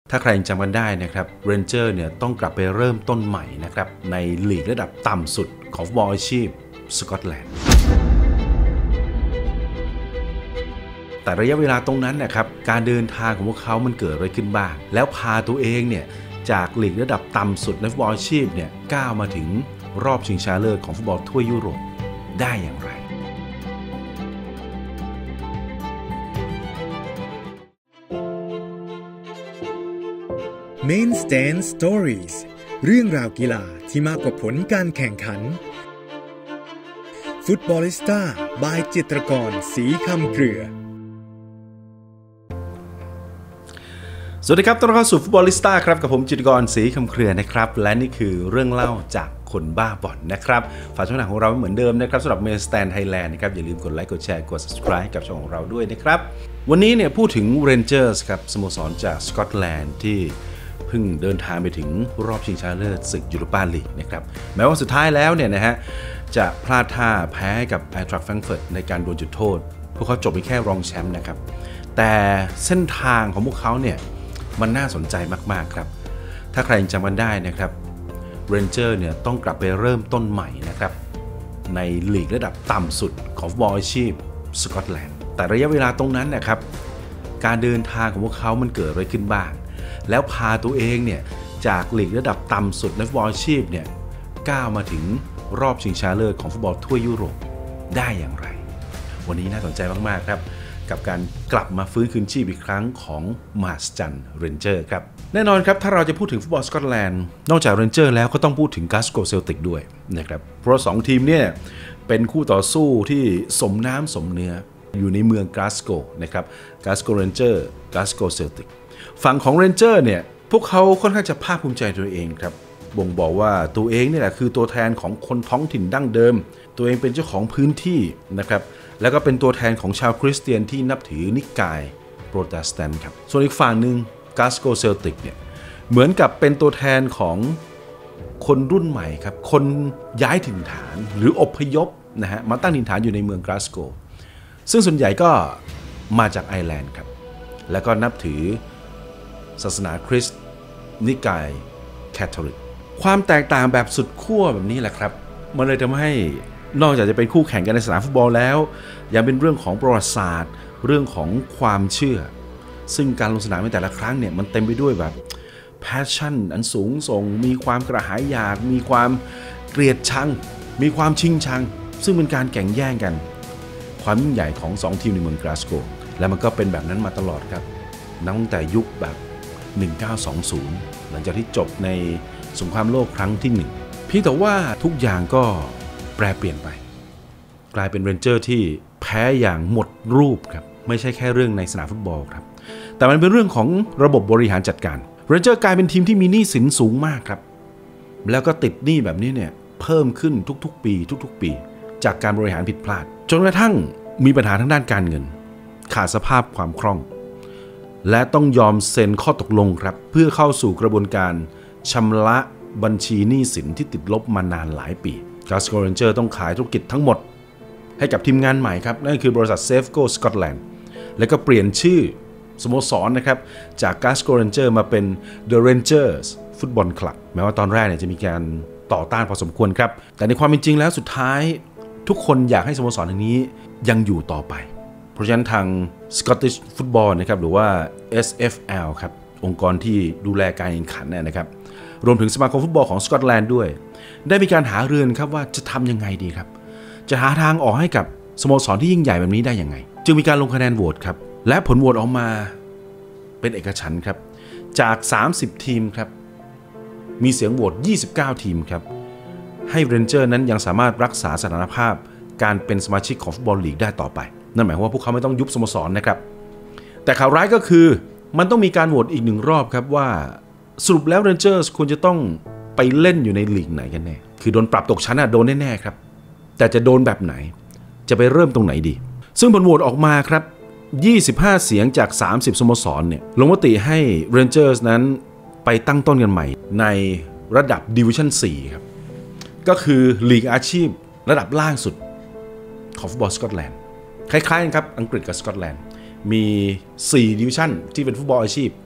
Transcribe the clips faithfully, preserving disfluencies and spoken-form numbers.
ถ้าใครยังจำกันได้นะครับเรนเจอร์เนี่ยต้องกลับไปเริ่มต้นใหม่นะครับในลีกระดับต่ำสุดของฟุตบอลอาชีพสกอตแลนด์แต่ระยะเวลาตรงนั้นนะครับการเดินทางของพวกเขามันเกิดอะไรขึ้นบ้างแล้วพาตัวเองเนี่ยจากลีกระดับต่ำสุดในฟุตบอลอาชีพเนี่ยก้าวมาถึงรอบชิงชนะเลิศของฟุตบอลทั่วยุโรปได้อย่างไร Main Stand Stories เรื่องราวกีฬาที่มากกว่าผลการแข่งขัน Futbolista by จิตรกรศรีคำเครือสวัสดีครับต้อนรับเข้าสู่ Futbolista ครับกับผมจิตรกรศรีคำเครือนะครับและนี่คือเรื่องเล่าจากคนบ้าบอลนะครับฝากช่องทางของเราเหมือนเดิมนะครับสำหรับ Main Stand Thailand นะครับอย่าลืมกดไลค์กดแชร์กด Subscribe กับช่องของเราด้วยนะครับวันนี้เนี่ยพูดถึง Rangers ครับสโมสรจากสกอตแลนด์ที่เพิ่งเดินทางไปถึงรอบชิงชนะเลิศศึกยูโรปาลีกนะครับแม้ว่าสุดท้ายแล้วเนี่ยนะฮะจะพลาดท่าแพ้กับไอทรัคแฟรงก์เฟิร์ตในการโดนจุดโทษพวกเขาจบไปแค่รองแชมป์นะครับแต่เส้นทางของพวกเขาเนี่ยมันน่าสนใจมากๆครับถ้าใครยังจำกันได้นะครับเรนเจอร์เนี่ยต้องกลับไปเริ่มต้นใหม่นะครับในลีกระดับต่ำสุดของฟุตบอลอาชีพสกอตแลนด์แต่ระยะเวลาตรงนั้นนะครับการเดินทางของพวกเขามันเกิดอะไรขึ้นบ้างแล้วพาตัวเองเนี่ยจากลีกระดับต่ำสุดในฟุตบอลอาชีพเนี่ยก้าวมาถึงรอบชิงชนะเลิศของฟุตบอลทั่วยุโรปได้อย่างไรวันนี้น่าสนใจมากๆครับกับการกลับมาฟื้นคืนชีพอีกครั้งของมหัศจรรย์เรนเจอร์ครับแน่นอนครับถ้าเราจะพูดถึงฟุตบอลสกอตแลนด์นอกจากเรนเจอร์แล้วก็ต้องพูดถึงกลาสโกว์เซลติกด้วยนะครับเพราะสองทีมเนี่ยเป็นคู่ต่อสู้ที่สมน้ำสมเนื้ออยู่ในเมืองกลาสโกว์นะครับกลาสโกว์เรนเจอร์กลาสโกว์เซลติกฝั่งของเรนเจอร์เนี่ยพวกเขาค่อนข้างจะภาคภูมิใจตัวเองครับบ่งบอกว่าตัวเองนี่แหละคือตัวแทนของคนท้องถิ่นดั้งเดิมตัวเองเป็นเจ้าของพื้นที่นะครับแล้วก็เป็นตัวแทนของชาวคริสเตียนที่นับถือนิกายโปรเตสแตนต์ครับส่วนอีกฝั่งหนึ่งกลาสโกว์เซลติกเนี่ยเหมือนกับเป็นตัวแทนของคนรุ่นใหม่ครับคนย้ายถิ่นฐานหรืออพยพนะฮะมาตั้งถิ่นฐานอยู่ในเมืองกลาสโกว์ซึ่งส่วนใหญ่ก็มาจากไอร์แลนด์ครับแล้วก็นับถือศาสนาคริสต์นิกายแคทอลิกความแตกต่างแบบสุดขั้วแบบนี้แหละครับมันเลยทำให้นอกจากจะเป็นคู่แข่งกันในสนามฟุตบอลแล้วยังเป็นเรื่องของประวัติศาสตร์เรื่องของความเชื่อซึ่งการลงสนามในแต่ละครั้งเนี่ยมันเต็มไปด้วยแบบแพชชั่นอันสูงส่งมีความกระหายอยากมีความเกลียดชังมีความชิงชังซึ่งเป็นการแข่งแย่งกันความยิ่งใหญ่ของสองทีมในเมืองกลาสโกว์และมันก็เป็นแบบนั้นมาตลอดครับตั้งแต่ยุคแบบหนึ่งพันเก้าร้อยยี่สิบหลังจากที่จบในสงครามโลกครั้งที่หนึ่งพี่แต่ว่าทุกอย่างก็แปรเปลี่ยนไปกลายเป็นเรนเจอร์ที่แพ้อย่างหมดรูปครับไม่ใช่แค่เรื่องในสนามฟุตบอลครับแต่มันเป็นเรื่องของระบบบริหารจัดการเรนเจอร์กลายเป็นทีมที่มีหนี้สินสูงมากครับแล้วก็ติดหนี้แบบนี้เนี่ยเพิ่มขึ้นทุกๆปีทุกๆปีจากการบริหารผิดพลาดจนกระทั่งมีปัญหาทางด้านการเงินขาดสภาพความคล่องและต้องยอมเซ็นข้อตกลงครับเพื่อเข้าสู่กระบวนการชำระบัญชีหนี้สินที่ติดลบมานานหลายปีกลาสโกว์เรนเจอร์ต้องขายธุรกิจทั้งหมดให้กับทีมงานใหม่ครับนั่นคือบริษัท Safeco Scotland แล้วก็เปลี่ยนชื่อสโมสรนะครับจาก Glasgow Rangers มาเป็น The Rangers Football Club แม้ว่าตอนแรกเนี่ยจะมีการต่อต้านพอสมควรครับแต่ในความเป็นจริงแล้วสุดท้ายทุกคนอยากให้สโมสรแห่งนี้ยังอยู่ต่อไปเพราะฉะนั้นทาง Scottish Football นะครับหรือว่า เอส เอฟ แอล ครับองค์กรที่ดูแลการแข่งขันนะครับรวมถึงสมาคมฟุตบอลของสกอตแลนด์ด้วยได้มีการหารือครับว่าจะทำยังไงดีครับจะหาทางออกให้กับสโมสรที่ยิ่งใหญ่แบบนี้ได้ยังไงจึงมีการลงคะแนนโหวตครับและผลโหวตออกมาเป็นเอกฉันท์ครับจากสามสิบทีมครับมีเสียงโหวตยี่สิบเก้าทีมครับให้เรนเจอร์นั้นยังสามารถรักษาสถานภาพการเป็นสมาชิกของฟุตบอลลีกได้ต่อไปนั่นหมายความว่าพวกเขาไม่ต้องยุบสโมสรนะครับแต่ข่าวร้ายก็คือมันต้องมีการโหวตอีกหนึ่งรอบครับว่าสรุปแล้วเรนเจอร์ควรจะต้องไปเล่นอยู่ในลีกไหนกันแน่คือโดนปรับตกชั้นอะโดนแน่ๆครับแต่จะโดนแบบไหนจะไปเริ่มตรงไหนดีซึ่งผลโหวตออกมาครับยี่สิบห้าเสียงจากสามสิบสโมสรเนี่ยลงมติให้ Rangers นั้นไปตั้งต้นกันใหม่ในระดับ Division สี่ครับก็คือลีกอาชีพระดับล่างสุดของฟุตบอลสกอตแลนด์คล้ายๆกันครับอังกฤษกับสกอตแลนด์มีสี่ดิวิชั่นที่เป็นฟุตบอลอาชีพ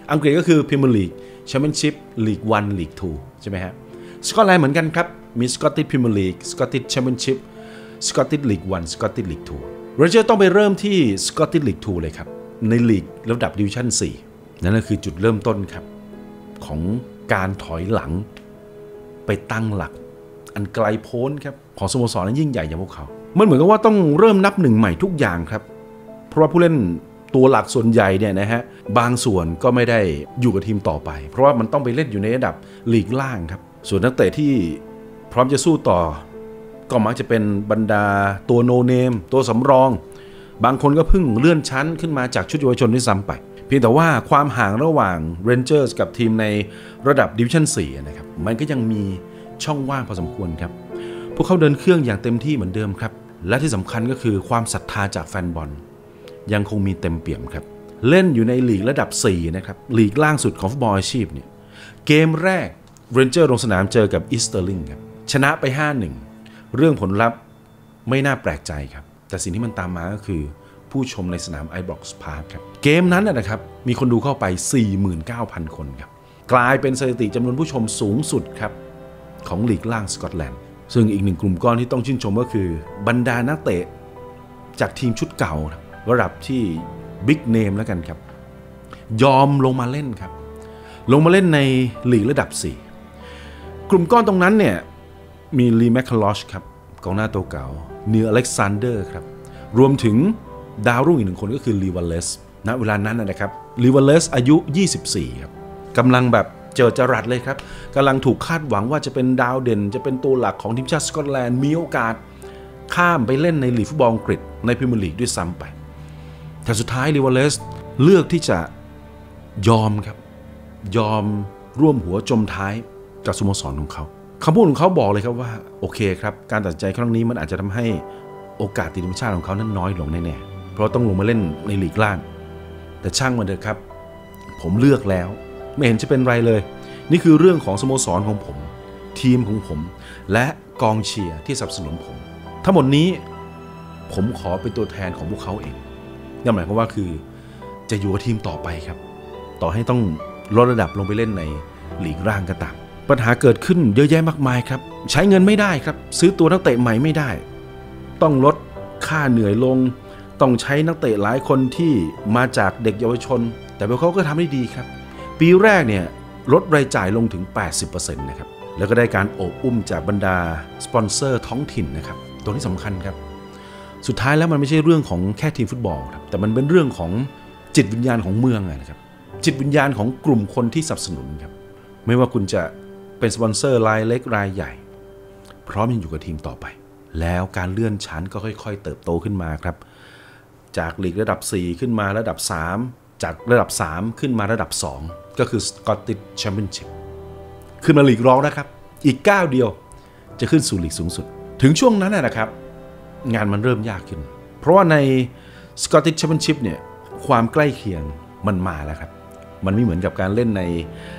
อังกฤษก็คือพรีเมียร์ลีกแชมเปี้ยนชิพลีกวันลีกทูใช่ไหมฮะสกอตแลนด์เหมือนกันครับมีสกอตติชพรีเมียร์ลีกสกอตติชแชมเปี้ยนชิพสกอตติชลีกวันสกอตติชลีกทูเรนเจอร์ต้องไปเริ่มที่สกอตติชลีกทูเลยครับในลีกระดับดิวิชั่นสี่นั่นก็คือจุดเริ่มต้นครับของการถอยหลังไปตั้งหลักอันไกลโพ้นครับของสโมสรนั้นยิ่งใหญ่อย่างพวกเขามันเหมือนกับว่าต้องเริ่มนับหนึ่งใหม่ทุกอย่างครับเพราะว่าผู้เล่นตัวหลักส่วนใหญ่เนี่ยนะฮะบางส่วนก็ไม่ได้อยู่กับทีมต่อไปเพราะว่ามันต้องไปเล่นอยู่ในระดับลีกล่างครับส่วนนักเตะที่พร้อมจะสู้ต่อก็มักจะเป็นบรรดาตัวโนเนมตัวสำรองบางคนก็เพิ่งเลื่อนชั้นขึ้นมาจากชุดเยาวชนด้วยซ้ำไปเพียงแต่ว่าความห่างระหว่าง Rangers กับทีมในระดับดิวิชั่นสี่นะครับมันก็ยังมีช่องว่างพอสมควรครับพวกเขาเดินเครื่องอย่างเต็มที่เหมือนเดิมครับและที่สำคัญก็คือความศรัทธาจากแฟนบอลยังคงมีเต็มเปี่ยมครับเล่นอยู่ในลีกระดับสี่นะครับลีกล่างสุดของฟุตบอลอาชีพเนี่ยเกมแรก Rangers ลงสนามเจอกับอีสเตอร์ลิงครับชนะไป ห้าหนึ่ง เรื่องผลลัพธ์ไม่น่าแปลกใจครับแต่สิ่งที่มันตามมาก็คือผู้ชมในสนาม Ibrox Park ครับเกมนั้นนะครับมีคนดูเข้าไป สี่หมื่นเก้าพัน คนครับกลายเป็นสถิติจำนวนผู้ชมสูงสุดครับของลีกล่างสกอตแลนด์ซึ่งอีกหนึ่งกลุ่มก้อนที่ต้องชื่นชมก็คือบรรดานักเตะจากทีมชุดเก่าระดับที่บิ๊กเนมแล้วกันครับยอมลงมาเล่นครับลงมาเล่นในลีกระดับสี่กลุ่มก้อนตรงนั้นเนี่ยมีลีแมคคาลอชครับกองหน้าตัวเก่าเนียลอเล็กซานเดอร์ครับรวมถึงดาวรุ่งอีกหนึ่งคนก็คือลีวัลเลสณเวลานั้นนะครับลีวัลเลสอายุยี่สิบสี่ครับกำลังแบบเจอจรัสเลยครับกำลังถูกคาดหวังว่าจะเป็นดาวเด่นจะเป็นตัวหลักของทีมชาติสกอตแลนด์มีโอกาสข้ามไปเล่นในลีกฟุตบอลอังกฤษในพรีเมียร์ลีกด้วยซ้ำไปแต่สุดท้ายลีวัลเลสเลือกที่จะยอมครับยอมร่วมหัวจมท้ายกับสโมสรของเขาคำพูดของเขาบอกเลยครับว่าโอเคครับการตัดใจครั้งนี้มันอาจจะทำให้โอกาสติดทีมชาติของเขานั้นน้อยลงแน่ๆเพราะต้องลงมาเล่นในลีกล่างแต่ช่างมันเถอะครับผมเลือกแล้วไม่เห็นจะเป็นไรเลยนี่คือเรื่องของสโมสรของผมทีมของผมและกองเชียร์ที่สนับสนุนผมทั้งหมดนี้ผมขอเป็นตัวแทนของพวกเขาเองนั่นหมายความว่าคือจะอยู่กับทีมต่อไปครับต่อให้ต้องลดระดับลงไปเล่นในลีกล่างก็ตามปัญหาเกิดขึ้นเยอะแยะมากมายครับใช้เงินไม่ได้ครับซื้อตัวนักเตะใหม่ไม่ได้ต้องลดค่าเหนื่อยลงต้องใช้นักเตะหลายคนที่มาจากเด็กเยาวชนแต่พวกเขาก็ทำได้ดีครับปีแรกเนี่ยลดรายจ่ายลงถึง แปดสิบเปอร์เซ็นต์ นะครับแล้วก็ได้การโอบอุ้มจากบรรดาสปอนเซอร์ท้องถิ่นนะครับตัวที่สำคัญครับสุดท้ายแล้วมันไม่ใช่เรื่องของแค่ทีมฟุตบอลครับแต่มันเป็นเรื่องของจิตวิญญาณของเมืองนะครับจิตวิญญาณของกลุ่มคนที่สนับสนุนครับไม่ว่าคุณจะเป็นสปอนเซอร์รายเล็กรายใหญ่พร้อมยังอยู่กับทีมต่อไปแล้วการเลื่อนชั้นก็ค่อยๆเติบโตขึ้นมาครับจากลีกระดับสี่ขึ้นมาระดับสามจากระดับสามขึ้นมาระดับสองก็คือ Scottish Championship ขึ้นมาลีกรองนะครับอีกก้าวเดียวจะขึ้นสู่ลีกสูงสุดถึงช่วงนั้นนะครับงานมันเริ่มยากขึ้นเพราะว่าใน Scottish Championship เนี่ยความใกล้เคียงมันมาแล้วครับมันไม่เหมือนกับการเล่นใน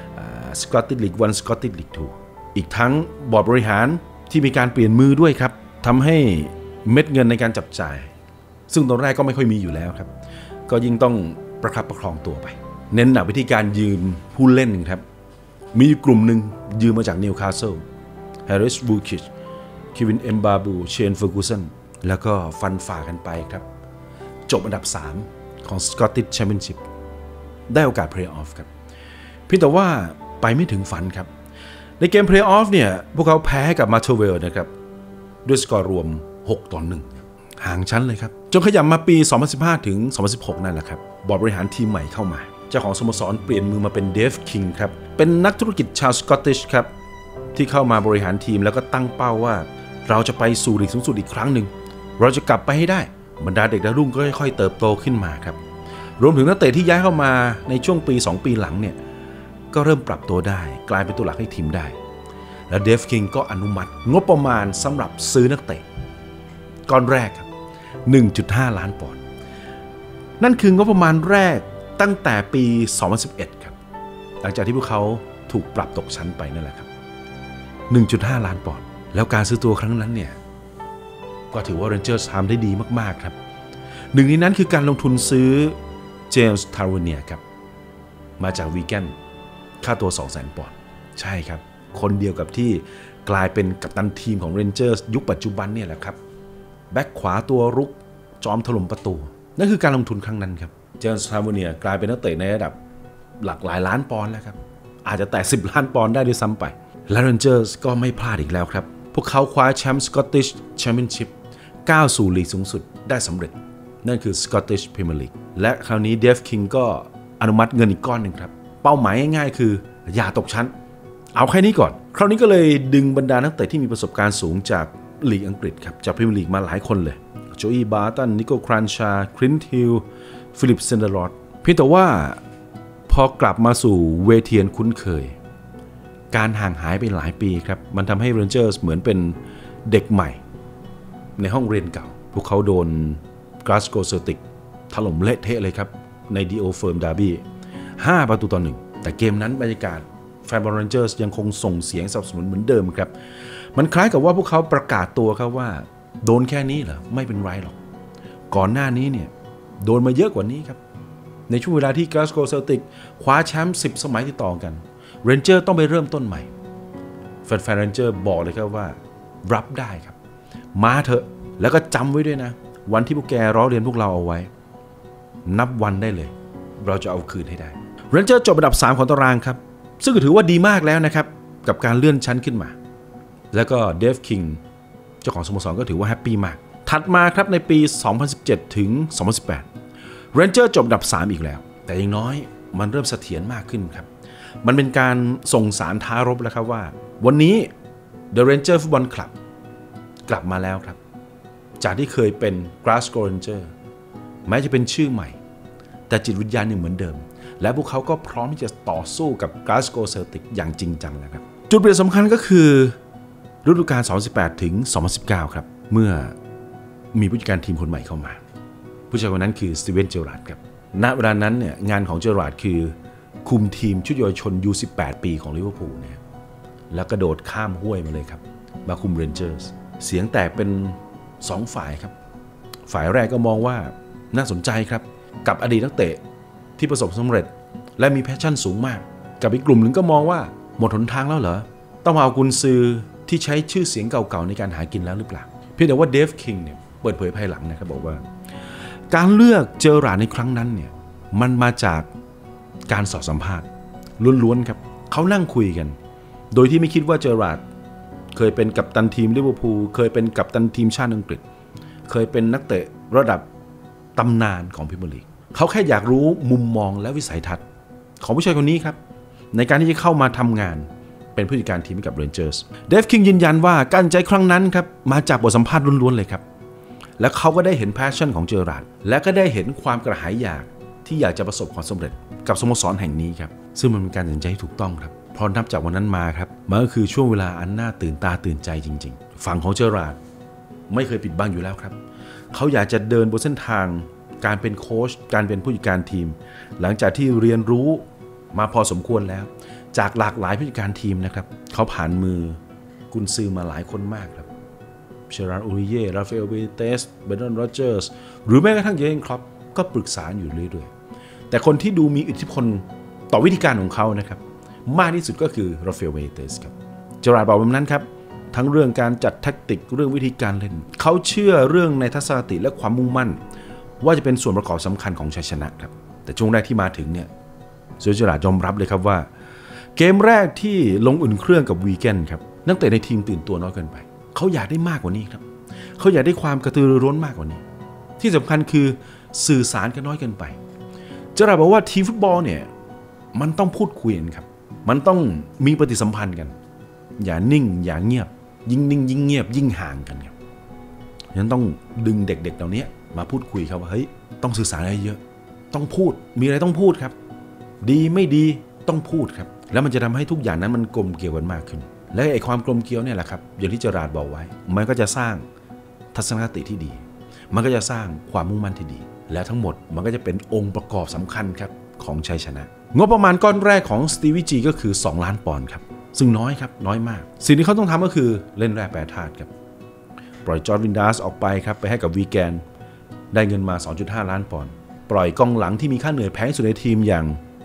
Scottish League วัน Scottish League ทู อีกทั้งบอร์ดบริหารที่มีการเปลี่ยนมือด้วยครับทำให้เม็ดเงินในการจับจ่ายซึ่งตอนแรกก็ไม่ค่อยมีอยู่แล้วครับก็ยิ่งต้องประคับประคองตัวไปเน้นหนักวิธีการยืมผู้เล่นครับมีกลุ่มหนึ่งยืมมาจากนิวคาสเซิลแฮร์ริสบูคิชคิวินเอมบาบูเชนเฟอร์กูสันแล้วก็ฟันฝ่ากันไปครับจบอันดับสามของ Scottish Championship ได้โอกาสเพลย์ออฟครับเพียงแต่ว่าไปไม่ถึงฝันครับในเกมเพลย์ออฟเนี่ยพวกเขาแพ้ให้กับมาเทเวลนะครับด้วยสกอร์รวมหกต่อหนึ่งห่างชั้นเลยครับจนขยับมาปีสองพันสิบห้าถึงสองพันสิบหกนั่นแหละครับบอร์ดบริหารทีมใหม่เข้ามาเจ้าของสโมสรเปลี่ยนมือมาเป็นเดฟคิงครับเป็นนักธุรกิจชาวสกอตติชครับที่เข้ามาบริหารทีมแล้วก็ตั้งเป้าว่าเราจะไปสู่ลีกสูงสุดอีกครั้งหนึ่งเราจะกลับไปให้ได้บรรดาเด็กดาวรุ่งก็ค่อยๆเติบโตขึ้นมาครับรวมถึงนักเตะที่ย้ายเข้ามาในช่วงปีสองปีหลังเนี่ยก็เริ่มปรับตัวได้กลายเป็นตัวหลักให้ทีมได้และเดฟคิงก็อนุมัติงบประมาณสำหรับซื้อนักเตะก้อนแรกครับ หนึ่งจุดห้า ล้านปอนด์นั่นคืองบประมาณแรกตั้งแต่ปีสองพันสิบเอ็ดครับหลังจากที่พวกเขาถูกปรับตกชั้นไปนั่นแหละครับ หนึ่งจุดห้า ล้านปอนด์แล้วการซื้อตัวครั้งนั้นเนี่ยก็ถือว่า Rangers ทำได้ดีมากๆครับหนึ่งในนั้นคือการลงทุนซื้อเจมส์ทาร์เวเนียครับมาจากวีแกนค่าตัว สองแสน ปอนด์ใช่ครับคนเดียวกับที่กลายเป็นกัปตันทีมของ Rangers ยุคปัจจุบันเนี่ยแหละครับแบ็คขวาตัวรุกจอมถล่มประตูนั่นคือการลงทุนครั้งนั้นครับเจมส์ทาวเนียกลายเป็นนักเตะในระดับหลักหลายล้านปอนด์แล้วครับอาจจะแตะสิบล้านปอนด์ได้ด้วยซ้ำไปและ Rangers ก็ไม่พลาดอีกแล้วครับพวกเขาคว้าแชมป์ Scottish Championship ก้าวสู่ลีกสูงสุดได้สำเร็จนั่นคือ Scottish Premier League และคราวนี้เดฟคิงก็อนุมัติเงินอีกก้อนหนึ่งครับเป้าหมายง่ายๆคืออย่าตกชั้นเอาแค่นี้ก่อนคราวนี้ก็เลยดึงบรรดานักเตะที่มีประสบการณ์สูงจากลีกอังกฤษครับจากพรีเมียร์ลีกมาหลายคนเลยโจอีบาร์ตันนิโคลครันชาคลินท์ฮิลฟิลิปเซนเดอรอดเพียงแต่ว่าพอกลับมาสู่เวทีคุ้นเคยการห่างหายไปหลายปีครับมันทำให้ Rangers เหมือนเป็นเด็กใหม่ในห้องเรียนเก่าพวกเขาโดน Glasgow Celtic ถล่มเละเทะเลยครับใน ดี โอ Firm Derby ห้าประตูต่อหนึ่งแต่เกมนั้นบรรยากาศแฟนบอล Rangers ยังคงส่งเสียงสนับสนุนเหมือนเดิมครับมันคล้ายกับว่าพวกเขาประกาศตัวครับว่าโดนแค่นี้เหรอไม่เป็นไรหรอกก่อนหน้านี้เนี่ยโดนมาเยอะกว่านี้ครับในช่วงเวลาที่ Glasgow Celtic คว้าแชมป์สิบสมัยติดต่อกัน Rangers ต้องไปเริ่มต้นใหม่แฟนๆ Rangers บอกเลยครับว่ารับได้ครับมาเถอะแล้วก็จำไว้ด้วยนะวันที่พวกแกร้อเรียนพวกเราเอาไว้นับวันได้เลยเราจะเอาคืนให้ได้ Rangers จบอันดับสามของตารางครับซึ่งก็ถือว่าดีมากแล้วนะครับกับการเลื่อนชั้นขึ้นมาแล้วก็เดฟคิงเจ้าของสโมสรก็ถือว่าแฮปปี้มากถัดมาครับในปีสองพันสิบเจ็ดถึงสองพันสิบแปด Rangers จบอันดับสามอีกแล้วแต่อย่างน้อยมันเริ่มเสถียรมากขึ้นครับมันเป็นการส่งสารท้ารบแล้วครับว่าวันนี้ The Rangers Football Club กลับมาแล้วครับจากที่เคยเป็น Glasgow Rangers แม้จะเป็นชื่อใหม่แต่จิตวิญญาณยังเหมือนเดิมและพวกเขาก็พร้อมที่จะต่อสู้กับ Glasgow Celtic อย่างจริงจังแล้วครับจุดเปลี่ยนสำคัญก็คือฤดูกาลสองพันสิบแปดถึงสองพันสิบเก้าครับเมื่อมีผู้จัดการทีมคนใหม่เข้ามาผู้จัดการคนนั้นคือสตีเวนเจอราร์ดครับณเวลานั้นเนี่ยงานของเจอราร์ดคือคุมทีมชุดเยาวชน ยู สิบแปด ปีของลิเวอร์พูลเนี่ยแล้วกระโดดข้ามห้วยมาเลยครับมาคุม Rangers เสียงแตกเป็นสองฝ่ายครับฝ่ายแรกก็มองว่าน่าสนใจครับกับอดีตนักเตะที่ประสบสำเร็จและมีแพชชั่นสูงมากกับอีกกลุ่มหนึ่งก็มองว่าหมดหนทางแล้วเหรอต้องมาเอากุนซือที่ใช้ชื่อเสียงเก่าๆในการหากินแล้วหรือเปล่าเพียงแต่ว่าเดฟคิงเนี่ยเปิดเผยภายหลังนะครับบอกว่าการเลือกเจอราร์ดในครั้งนั้นเนี่ยมันมาจากการสอบสัมภาษณ์ล้วนๆครับเขานั่งคุยกันโดยที่ไม่คิดว่าเจอราร์ดเคยเป็นกัปตันทีมลิเวอร์พูลเคยเป็นกัปตันทีมชาติอังกฤษเคยเป็นนักเตะระดับตำนานของพรีเมียร์ลีกเขาแค่อยากรู้มุมมองและวิสัยทัศน์ของผู้ชายคนนี้ครับในการที่จะเข้ามาทำงานเป็นผู้จัดการทีมกับ Rangers เดฟคิงยืนยันว่าการใจครั้งนั้นครับมาจากบทสัมภาษณ์ล้วนๆเลยครับและเขาก็ได้เห็นแพชชั่นของเจอราร์ดและก็ได้เห็นความกระหายอยากที่อยากจะประสบความสำเร็จกับสโมสรแห่งนี้ครับซึ่งมันเป็นการตัดสินใจที่ถูกต้องครับเพราะนับจากวันนั้นมาครับมันก็คือช่วงเวลาอันน่าตื่นตาตื่นใจจริงๆฝั่งของเจอราร์ดไม่เคยปิดบังอยู่แล้วครับเขาอยากจะเดินบนเส้นทางการเป็นโค้ชการเป็นผู้จัดการทีมหลังจากที่เรียนรู้มาพอสมควรแล้วจากหลากหลายผู้จัดการทีมนะครับเขาผ่านมือกุนซือมาหลายคนมากครับเชอราร์ด อูริเย่ราฟาเอล เบเตส เบรนดอน โรเจอร์สหรือแม้กระทั่งเยอร์เกน คล็อปก็ปรึกษาอยู่เรื่อยๆแต่คนที่ดูมีอิทธิพลต่อวิธีการของเขานะครับมากที่สุดก็คือราฟาเอล เบเตสครับเจอราร์ดบอกแบบนั้นครับทั้งเรื่องการจัดแทคติกเรื่องวิธีการเล่นเขาเชื่อเรื่องในทัศนคติและความมุ่งมั่นว่าจะเป็นส่วนประกอบสำคัญของชัยชนะครับแต่ช่วงแรกที่มาถึงเนี่ยเจอราร์ดยอมรับเลยครับว่าเกมแรกที่ลงอุ่นเครื่องกับวีแกนครับนักเตะในทีมตื่นตัวน้อยเกินไปเขาอยากได้มากกว่านี้ครับเขาอยากได้ความกระตือรือร้นมากกว่านี้ที่สำคัญคือสื่อสารกันน้อยเกินไปเจอราร์ดบอกว่าทีมฟุตบอลเนี่ยมันต้องพูดคุยกันครับมันต้องมีปฏิสัมพันธ์กันอย่านิ่งอย่าเงียบยิ่งนิ่งยิ่งเงียบยิ่งห่างกันครับฉะนั้นต้องดึงเด็กๆเหล่านี้มาพูดคุยครับว่าเฮ้ยต้องสื่อสารอะไรเยอะต้องพูดมีอะไรต้องพูดครับดีไม่ดีต้องพูดครับแล้วมันจะทำให้ทุกอย่างนั้นมันกลมเกลียวกันมากขึ้นและไอ้ความกลมเกลียวเนี่ยแหละครับอย่างที่เจอราร์ดบอกไว้มันก็จะสร้างทัศนคติที่ดีมันก็จะสร้างความมุ่งมั่นที่ดีและทั้งหมดมันก็จะเป็นองค์ประกอบสำคัญครับของชัยชนะงบประมาณก้อนแรกของสตีวีจีก็คือสองล้านปอนด์ครับซึ่งน้อยครับน้อยมากสิ่งที่เขาต้องทำก็คือเล่นแร่แปรธาตุครับปล่อยจอร์จวินดัสออกไปครับไปให้กับวีแกนได้เงินมา สองจุดห้าล้านปอนด์ปล่อยกองหลังที่มีค่าเหนื่อยแพงสุดในทีมอย่าง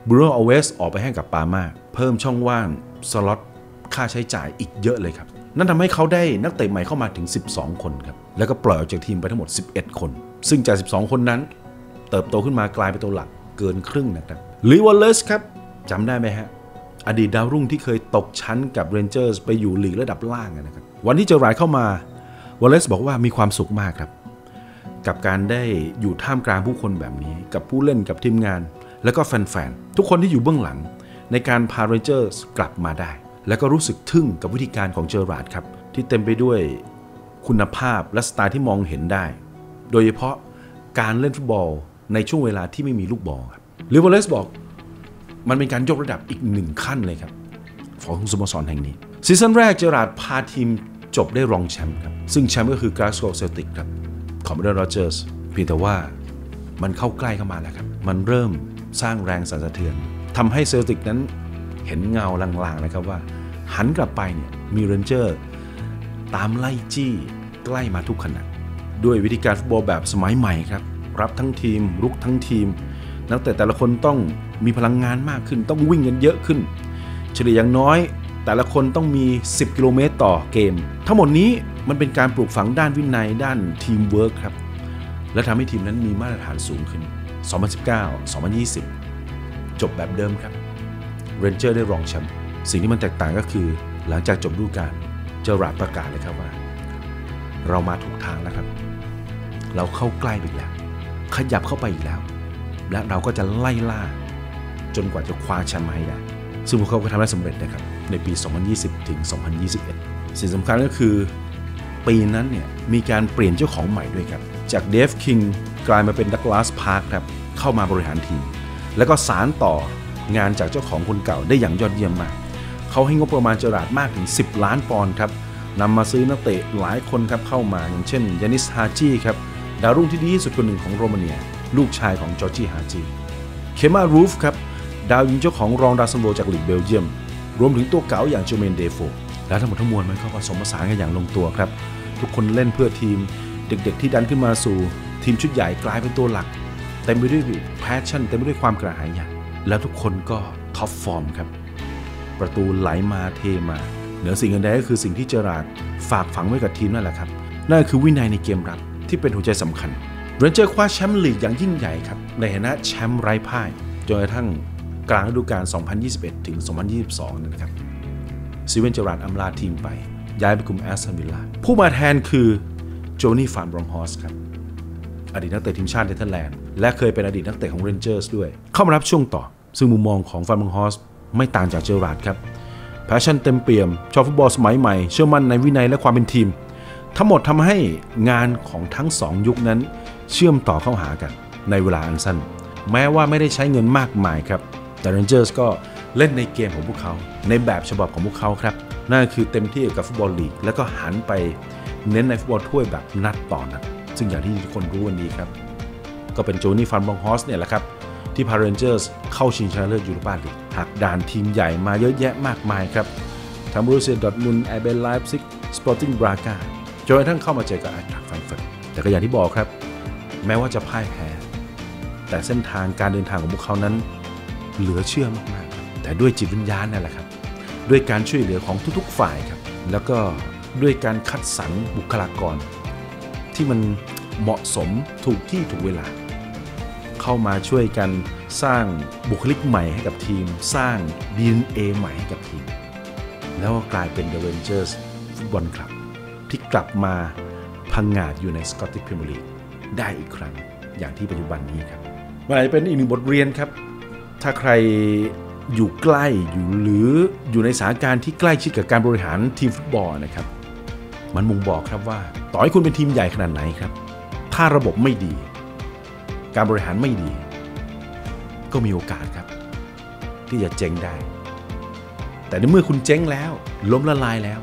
บรูโน่ อัลเวสออกไปให้กับปาม่าเพิ่มช่องว่างสล็อตค่าใช้จ่ายอีกเยอะเลยครับนั่นทำให้เขาได้นักเตะใหม่เข้ามาถึงสิบสองคนครับแล้วก็ปล่อยออกจากทีมไปทั้งหมดสิบเอ็ดคนซึ่งจากสิบสองคนนั้นเติบโตขึ้นมากลายเป็นตัวหลักเกินครึ่งนะครับลีวอลเลสครับจำได้ไหมฮะอดีตดาวรุ่งที่เคยตกชั้นกับเรนเจอร์สไปอยู่ลีกระดับล่างนะครับวันที่เจอราร์ดเข้ามาวอลเลสบอกว่ามีความสุขมากครับกับการได้อยู่ท่ามกลางผู้คนแบบนี้กับผู้เล่นกับทีมงานแล้วก็แฟนๆทุกคนที่อยู่เบื้องหลังในการพาเรนเจอร์สกลับมาได้แล้วก็รู้สึกทึ่งกับวิธีการของเจอราร์ดครับที่เต็มไปด้วยคุณภาพและสไตล์ที่มองเห็นได้โดยเฉพาะการเล่นฟุตบอลในช่วงเวลาที่ไม่มีลูกบอลครับลิเวอร์พูลบอกมันเป็นการยกระดับอีกหนึ่งขั้นเลยครับของสโมสรแห่งนี้ซีซั่นแรกเจอราร์ดพาทีมจบได้รองแชมป์ครับซึ่งแชมป์ก็คือกลาสโกว์เซลติกครับของเบรนด์ โรเจอร์สเพียงแต่ว่ามันเข้าใกล้เข้ามาแล้วครับมันเริ่มสร้างแรงสั่นสะเทือนทำให้เซลติกนั้นเห็นเงาลางๆนะครับว่าหันกลับไปเนี่ยมีเรนเจอร์ตามไล่จี้ใกล้มาทุกขณะด้วยวิธีการฟุตบอลแบบสมัยใหม่ครับรับทั้งทีมรุกทั้งทีมนักเตะแต่ละคนต้องมีพลังงานมากขึ้นต้องวิ่งกันเยอะขึ้นเฉลี่ยอย่างน้อยแต่ละคนต้องมีสิบกิโลเมตรต่อเกมทั้งหมดนี้มันเป็นการปลูกฝังด้านวินัยด้านทีมเวิร์คครับและทำให้ทีมนั้นมีมาตรฐานสูงขึ้นสองพันสิบเก้า สองพันยี่สิบจบแบบเดิมครับเรนเจอร์ได้รองแชมป์สิ่งที่มันแตกต่างก็คือหลังจากจบฤดูกาลเจอราร์ดประกาศเลยครับว่าเรามาถูกทางแล้วครับเราเข้าใกล้อีกแล้วขยับเข้าไปอีกแล้วและเราก็จะไล่ล่าจนกว่าจะคว้าแชมป์มาให้ได้ซึ่งพวกเขาก็ทำได้สำเร็จนะครับในปี สองพันยี่สิบ ถึง สองพันยี่สิบเอ็ด สิ่งสำคัญก็คือปีนั้นเนี่ยมีการเปลี่ยนเจ้าของใหม่ด้วยครับจากเดฟคิงกลายมาเป็นดักลาสพาร์คครับเข้ามาบริหารทีมแล้วก็สานต่องานจากเจ้าของคนเก่าได้อย่างยอดเยี่ยมมากเขาให้งบประมาณเจอราร์ดมากถึงสิบล้านปอนด์ครับนำมาซื้อนักเตะหลายคนครับเข้ามาอย่างเช่นยานิส ฮาจีครับดาวรุ่งที่ดีที่สุดคนหนึ่งของโรมาเนียลูกชายของจอร์จี ฮาจีเคมารูฟครับดาวยิงเจ้าของรองดาวซันโวจากลีกเบลเยียมรวมถึงตัวเก๋าอย่างเจอร์เมน เดโฟและทั้งหมดทั้งมวลมันก็ผสมผสานกันอย่างลงตัวครับทุกคนเล่นเพื่อทีมเด็กๆที่ดันขึ้นมาสู่ทีมชุดใหญ่กลายเป็นตัวหลักเต็มไปด้วยแพชชั่นเต็มไปด้วยความกระหายอยากแล้วทุกคนก็ท็อปฟอร์มครับประตูไหลมาเทมาเหนือสิ่งอื่นใดก็คือสิ่งที่เจอราร์ดฝากฝังไว้กับทีมนั่นแหละครับนั่นคือวินัยในเกมรับที่เป็นหัวใจสำคัญเรนเจอร์คว้าแชมป์ลีกอย่างยิ่งใหญ่ครับในฐานะแชมป์ไร้พ่ายจนกระทั่งกลางฤดูกาล สองพันยี่สิบเอ็ด ถึง สองพันยี่สิบสอง นะครับสตีเวน เจอราร์ดอำลาทีมไปย้ายไปคุมแอสตันวิลล่าผู้มาแทนคือโจนี่ ฟาน บรองฮอสครับอดีตนักเตะทีมชาติเนเธอร์แลนด์และเคยเป็นอดีตนักเตะของเรนเจอร์สด้วยเข้ามารับช่วงต่อซึ่งมุมมองของฟาน บรองฮอสไม่ต่างจากเจอราร์ดครับแพชชั่นเต็มเปี่ยมชอบฟุตบอลสมัยใหม่เชื่อมั่นในวินัยและความเป็นทีมทั้งหมดทำให้งานของทั้งสองยุคนั้นเชื่อมต่อเข้าหากันในเวลาอันสั้นแม้ว่าไม่ได้ใช้เงินมากมายครับแต่ Rangers ก็เล่นในเกมของพวกเขาในแบบฉบับของพวกเขาครับนั่นคือเต็มที่กับฟุตบอลลีกแล้วก็หันไปเน้นในฟุตบอลถ้วยแบบนัดต่อนัดซึ่งอย่างที่ทุกคนรู้วันนี้ครับก็เป็นโจนี่ ฟาน บรองฮอสเนี่ยแหละครับที่พา Rangers เข้าชิงชนะเลิศยูโรปาลีกหักด่านทีมใหญ่มาเยอะแยะมากมายครับทั้งบรูเซีย ดอร์ทมุนด์ อาร์ บี ไลป์ซิก สปอร์ติ้ง บราก้าจนกระทั่งเข้ามาเจอกับไอน์ทรัคต์ แฟรงก์เฟิร์ตแต่ก็อย่างที่บอกครับแม้ว่าจะพ่ายแพ้แต่เส้นทางการเดินทางของพวกเขานั้นเหลือเชื่อมากๆแต่ด้วยจิตวิญญาณนั่นแหละครับด้วยการช่วยเหลือของทุกๆฝ่ายครับแล้วก็ด้วยการคัดสรรบุคลากรที่มันเหมาะสมถูกที่ถูกเวลาเข้ามาช่วยกันสร้างบุคลิกใหม่ให้กับทีมสร้าง ดี เอ็น เอ ใหม่ให้กับทีมแล้วก็กลายเป็น The Rangers ฟุตบอลคลับที่กลับมาพังงาดอยู่ในสกอตติช พรีเมียร์ลีกได้อีกครั้งอย่างที่ปัจจุบันนี้ครับมันอาจจะเป็นอีกหนึ่งบทเรียนครับถ้าใครอยู่ใกล้อยู่หรืออยู่ในสถานการณ์ที่ใกล้ชิดกับการบริหารทีมฟุตบอลนะครับมันบ่งบอกครับว่าต่อให้คุณเป็นทีมใหญ่ขนาดไหนครับถ้าระบบไม่ดีการบริหารไม่ดีก็มีโอกาสครับที่จะเจ๊งได้แต่ในเมื่อคุณเจ๊งแล้วล้มละลายแล้ว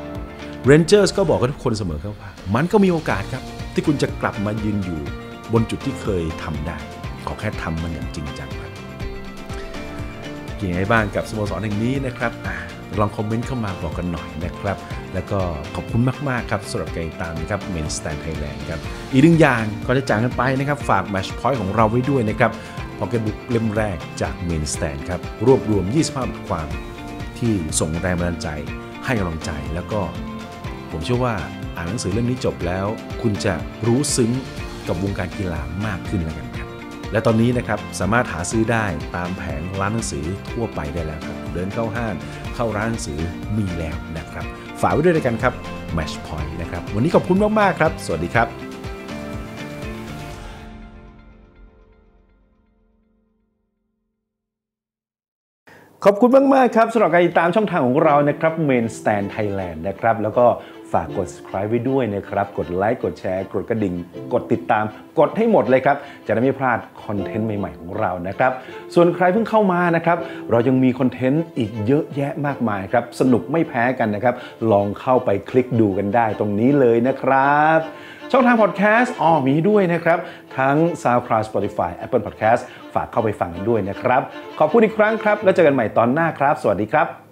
Rangers ก็บอกกับทุกคนเสมอครับว่ามันก็มีโอกาสครับที่คุณจะกลับมายืนอยู่บนจุดที่เคยทำได้ขอแค่ทำมันอย่างจริงจังครับเกี่ยวกับไงบ้างกับสโมสรแห่งนี้นะครับลองคอมเมนต์เข้ามาบอกกันหน่อยนะครับแล้วก็ขอบคุณมากๆครับสำหรับการติดตามนะครับ Main Stand Thailand ครับอีกหนึ่งอย่างก่อนจะจากกันไปนะครับฝาก Match Point ของเราไว้ด้วยนะครับ Pocketbook เล่มแรกจาก Main Stand ครับรวบรวมยี่สิบห้าบทความที่ส่งแรงบันดาลใจให้กำลังใจแล้วก็ผมเชื่อว่าอ่านหนังสือเล่มนี้จบแล้วคุณจะรู้ซึ้งกับวงการกีฬามากขึ้นแล้วกันครับและตอนนี้นะครับสามารถหาซื้อได้ตามแผงร้านหนังสือทั่วไปได้แล้วครับเดินเข้าห้างเข้าร้านหนังสือมีแล้วนะครับฝากไว้ด้วยกันครับ Match Point นะครับวันนี้ขอบคุณมากๆครับสวัสดีครับขอบคุณมากๆครับสำหรับการติดตามช่องทางของเรานะครับ Main Stand Thailand นะครับแล้วก็ฝากกด subscribe ไว้ด้วยนะครับกดไลค์กดแชร์กดกระดิ่งกดติดตามกดให้หมดเลยครับจะได้ไม่พลาดคอนเทนต์ใหม่ๆของเรานะครับส่วนใครเพิ่งเข้ามานะครับเรายังมีคอนเทนต์อีกเยอะแยะมากมายครับสนุกไม่แพ้กันนะครับลองเข้าไปคลิกดูกันได้ตรงนี้เลยนะครับช่องทางพอดแคสต์อ๋อมีด้วยนะครับทั้ง SoundCloud Spotify Apple Podcast ฝากเข้าไปฟังกันด้วยนะครับขอบคุณอีกครั้งครับแล้วเจอกันใหม่ตอนหน้าครับสวัสดีครับ